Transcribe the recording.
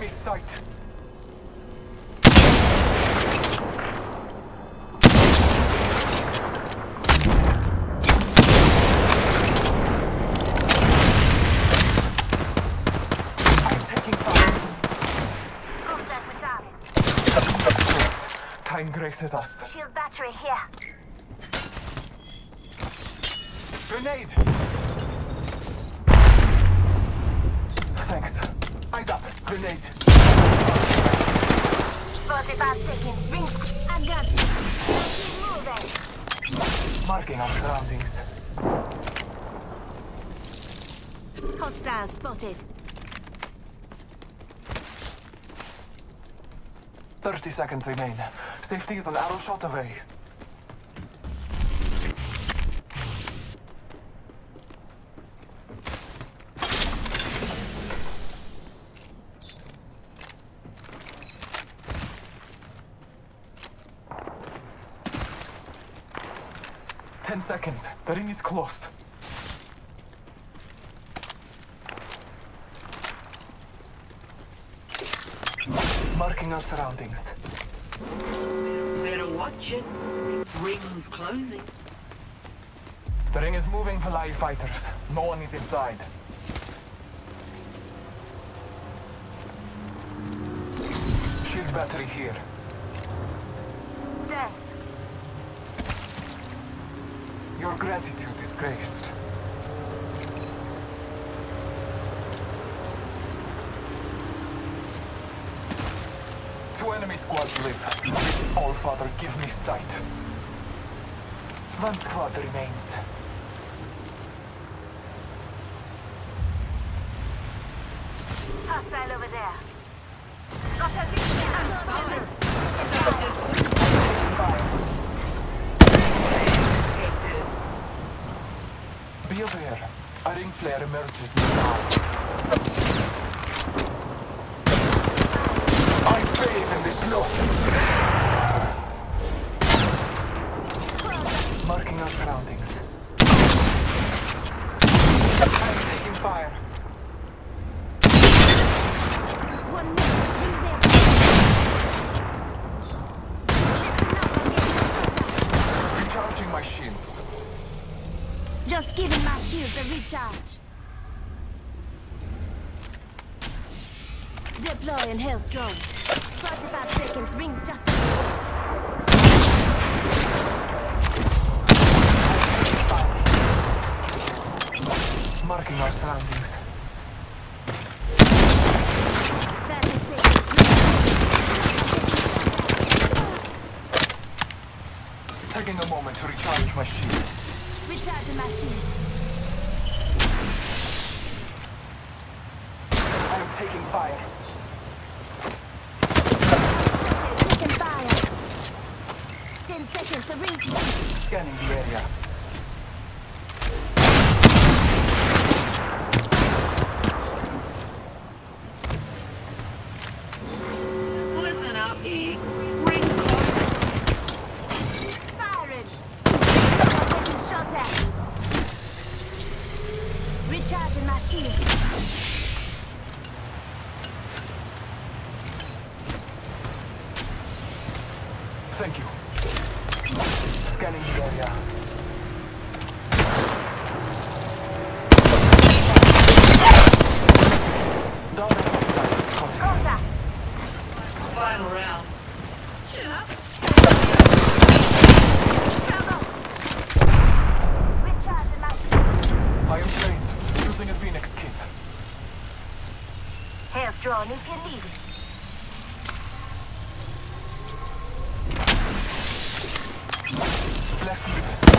me sight. I'm taking fire. Contact with target. Yes, time graces us. Shield battery here. Grenade! Thanks. Eyes up. Grenade. 45 seconds. Rings. I got you. Keep moving. Marking our surroundings. Hostile spotted. 30 seconds remain. Safety is an arrow shot away. Ten seconds. The ring is close. Marking our surroundings. Better watch it. Ring's closing. The ring is moving for live fighters. No one is inside. Shield battery here. Death. Your gratitude is graced. Two enemy squads live. All Father, give me sight. One squad remains. Hostile over there. Got a I'm spotted. Be aware. A ring flare emerges now. I bathe in the blood. Marking our surroundings. I'm taking fire. 1 minute. Rings there. Listen up. I'm getting shot at. Recharging my shields. Just giving my shields a recharge. Deploying health drone. 45 seconds. Rings just Marking our surroundings. 30 seconds. Taking a moment to recharge my shields. Recharging my shields. I am taking fire. Taking fire. 10 seconds. The rings. Scanning the area. Listen up, Eggs. Ring's closing. Firing. I'm getting shot at. Recharging my shields. Thank you. Scanning the area. Down and hostile. Contact. Contact. Final round. Chin up. Trouble. Recharging my shields. I am trained. Using a Phoenix kit. Health drone if you need it. Bless me with